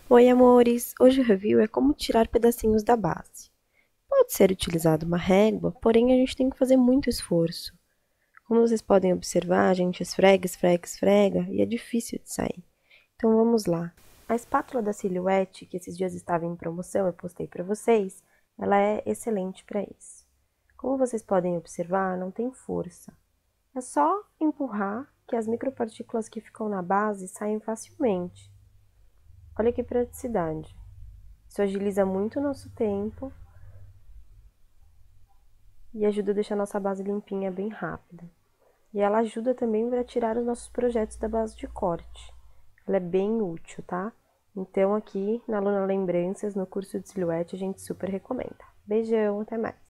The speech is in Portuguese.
Oi, amores! Hoje o review é como tirar pedacinhos da base. Pode ser utilizado uma régua, porém a gente tem que fazer muito esforço. Como vocês podem observar, a gente esfrega, esfrega, esfrega e é difícil de sair. Então vamos lá. A espátula da Silhouette, que esses dias estava em promoção, eu postei para vocês, ela é excelente para isso. Como vocês podem observar, não tem força. É só empurrar que as micropartículas que ficam na base saem facilmente. Olha que praticidade. Isso agiliza muito o nosso tempo e ajuda a deixar a nossa base limpinha bem rápida. E ela ajuda também para tirar os nossos projetos da base de corte. Ela é bem útil, tá? Então aqui na Luna Lembranças, no curso de Silhouette, a gente super recomenda. Beijão, até mais!